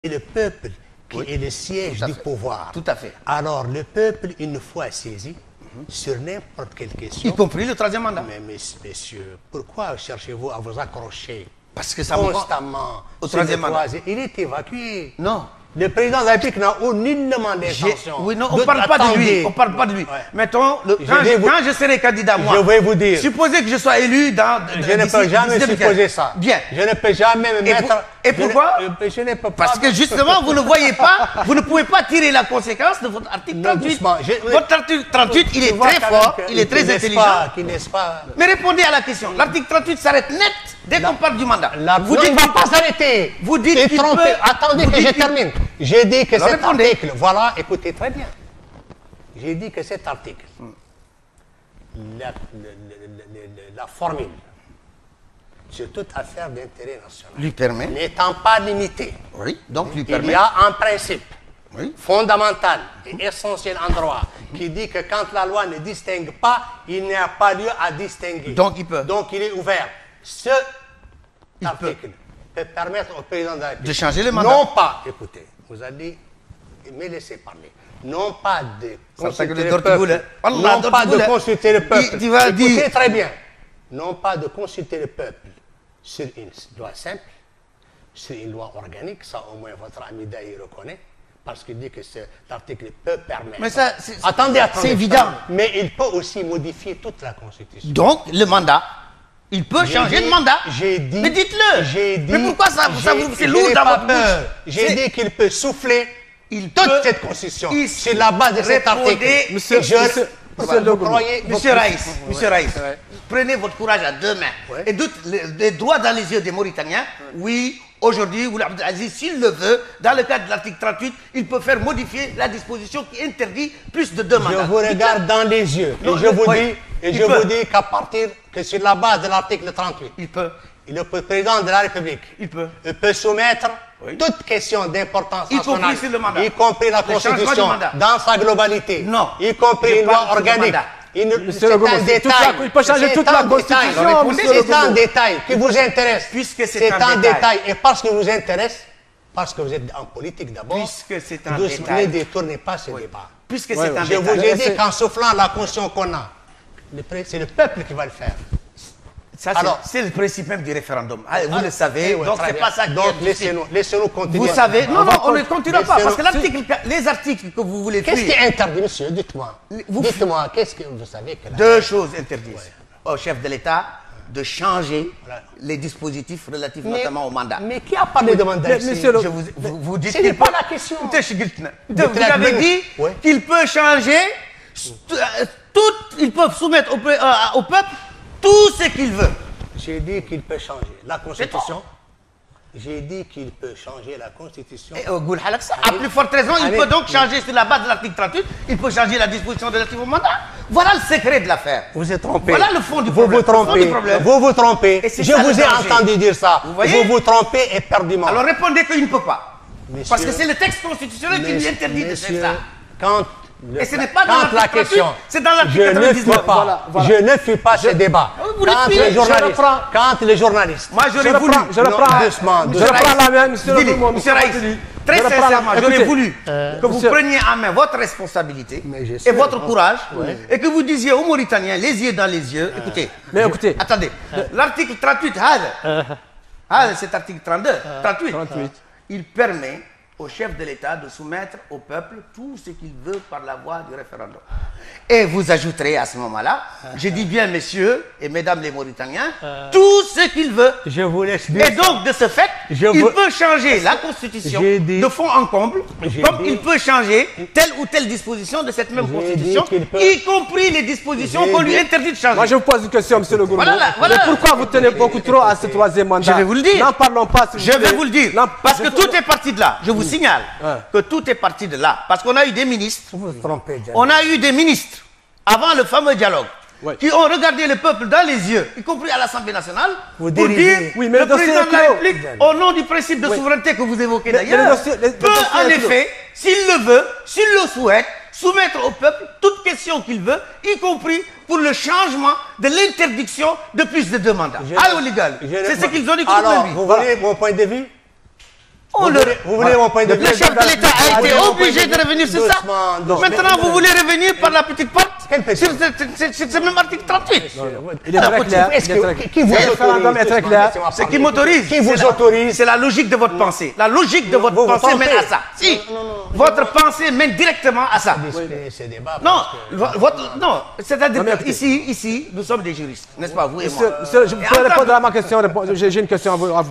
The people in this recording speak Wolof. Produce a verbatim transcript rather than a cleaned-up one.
C'est le peuple qui oui. est le siège du pouvoir. Tout à fait. Alors, le peuple, une fois saisi, mm-hmm. sur n'importe quelle question... Y compris le troisième mandat. Mais, messieurs, pourquoi cherchez-vous à vous accrocher Parce que ça constamment au troisième mandat? Il est évacué. Non. Le président de la République n'a nullement l'intention. Oui, non, on ne parle pas de lui. On parle pas de lui. Ouais. Mettons, le, quand, je, vous, quand je serai candidat, moi, je vais vous dire. Supposez que je sois élu dans. Je ne peux jamais supposer ça. Bien. Je ne peux jamais me et mettre. Pour, et pourquoi? Je ne, je ne peux pas. Parce que justement, vous ne voyez pas, vous ne pouvez pas tirer la conséquence de votre article trente-huit. Non, je, votre article trente-huit, il est très fort, il est très intelligent. Qui n'est pas. Mais répondez à la question. L'article trente-huit s'arrête net dès qu'on parle du mandat. Vous dites qu'il ne va pas s'arrêter. Vous dites qu'il peut. Attendez que je termine. J'ai dit que cet article, voilà, écoutez très bien. J'ai dit que cet article, la, la, la, la formule sur toute affaire d'intérêt national, lui permet, n'étant pas limitée, oui, donc lui il permet, y a un principe oui. fondamental et essentiel en droit qui dit que quand la loi ne distingue pas, il n'y a pas lieu à distinguer. Donc il peut. Donc il est ouvert. Ce il article peut. peut permettre au président de la République de changer le mandat. Non pas, écoutez, vous allez me laisser parler. Non pas de consulter le peuple. Non pas de consulter le peuple. Écoutez très bien. Non pas de consulter le peuple sur une loi simple, sur une loi organique, ça au moins votre ami Daï reconnaît, parce qu'il dit que cet article peut permettre. Mais ça, attendez, attendez. C'est évident. Mais il peut aussi modifier toute la Constitution. Donc, le mandat, il peut changer dit, de mandat. J'ai dit. Mais dites-le. J'ai dit. Mais pourquoi ça, ça vous c'est lourd dans votre bouche? J'ai dit qu'il peut souffler il toute peut, cette Constitution. Il, sur la base de cet article. Monsieur, je, monsieur, monsieur, vous croyez, monsieur Raïs, ouais. monsieur Raïs, ouais. prenez votre courage à deux mains ouais. et doute les, les droits dans les yeux des Mauritaniens. Ouais. Oui, aujourd'hui, Abdelaziz, s'il le veut, dans le cadre de l'article trente-huit, il peut faire modifier la disposition qui interdit plus de deux mandats. Je vous regarde dans les yeux non, et je vous oui, dis, et je vous dis qu'à partir que sur la base de l'article trente-huit, il peut. Le président de la République, il peut, il peut soumettre oui. toute question d'importance nationale, y compris la Constitution dans sa globalité, non. y compris une loi organique. C'est un détail. Il peut changer toute la Constitution. C'est un détail qui vous intéresse. Puisque c'est un détail. Et parce que vous intéresse, parce que vous êtes en politique d'abord, puisque c'est un détail, ne détournez pas ce oui. débat. Puisque c'est un Je vous ai dit qu'en soufflant la Constitution qu'on a, c'est le peuple qui va le faire. C'est le principe même du référendum. Ah, vous ah, le savez, ouais, donc c'est pas ça qui donc laissez-nous laissez continuer. Vous savez, non, non, on ne continuera pas, parce que les articles que vous voulez fuir... Qu'est-ce qui est interdit, monsieur? Dites-moi. Dites-moi, qu'est-ce que vous savez que... Deux choses interdites ouais. au chef de l'État de changer voilà. les dispositifs relatifs mais, notamment au mandat. Mais qui a parlé de mandat ici? Monsieur, je vous, vous, vous dites ce n'est pas la question. Vous avez dit ouais. qu'il peut changer, tout, ils peuvent soumettre au, euh, au peuple tout ce qu'il veut. J'ai dit qu'il peut changer la Constitution. J'ai dit qu'il peut changer la Constitution. Et, euh, à plus forte raison, il peut donc changer sur la base de l'article trente-huit, il peut changer la disposition relative au mandat. Voilà le secret de l'affaire. Vous êtes trompé. Voilà le fond du vous problème. Vous trompez. Du problème. Vous vous trompez. Je vous ai entendu dire ça. Vous voyez? Vous vous trompez éperdument. Alors répondez qu'il ne peut pas. Messieurs, parce que c'est le texte constitutionnel qui lui interdit de faire ça. Quand Le, et ce n'est pas dans la question. C'est dans l'article quatre-vingt-dix-neuf. Voilà, voilà. Je ne fuis pas je, ce débat. Quand les, journalistes, quand les journalistes. Moi, j'aurais voulu. Je reprends. Doucement. Je reprends la main, monsieur le Monsieur Raïs. Très sincèrement, j'aurais voulu euh, que vous monsieur... preniez en main votre responsabilité et votre courage ouais. et que vous disiez aux Mauritaniens, les yeux dans les yeux, euh, écoutez. Mais écoutez. Attendez. Euh, l'article trente-huit, euh, c'est l'article trente-deux, euh, trente-huit. trente-huit. Il permet au chef de l'État de soumettre au peuple tout ce qu'il veut par la voie du référendum. Et vous ajouterez à ce moment-là, je dis bien messieurs et mesdames les Mauritaniens, euh, tout ce qu'il veut. Je vous laisse dire. Et donc de ce fait, je il vous... peut changer la Constitution dit... de fond en comble, comme dit... il peut changer telle ou telle disposition de cette même Constitution, peut... y compris les dispositions qu'on lui interdit de changer. Moi je vous pose une question, monsieur le gouvernement. Voilà, voilà. Mais pourquoi vous tenez beaucoup trop à ce troisième mandat? Je vais vous le dire. N'en parlons pas. Si je vais vous le dire. Parce que tout est parti de là. Je vous signale ouais. que tout est parti de là. Parce qu'on a eu des ministres. Vous vous trompez, on a eu des ministres, avant le fameux dialogue, ouais. qui ont regardé le peuple dans les yeux, y compris à l'Assemblée nationale, vous pour dérivez. dire oui, mais le, le président de la République, au nom du principe de oui. souveraineté que vous évoquez d'ailleurs, peut en effet, s'il le veut, s'il le souhaite, soumettre au peuple toute question qu'il veut, y compris pour le changement de l'interdiction de plus de deux mandats. Allô, légal. C'est ce qu'ils ont dit. Alors, vous voyez mon point de vue? On vous, le... voulez, vous voulez mon point de vue? Le chef de l'État a été obligé de revenir sur ça. Maintenant, vous voulez revenir par la petite porte sur ce même article trente-huit. Il est très clair. Qui vous autorise? Ce qui m'autorise, qui vous autorise? C'est la logique de votre pensée. La logique de votre pensée mène à ça. Si, votre pensée mène directement à ça. Non, votre, non, c'est-à-dire ici, ici, nous sommes des juristes, n'est-ce pas, vous et moi. Je peux répondre à ma question. J'ai une question à vous.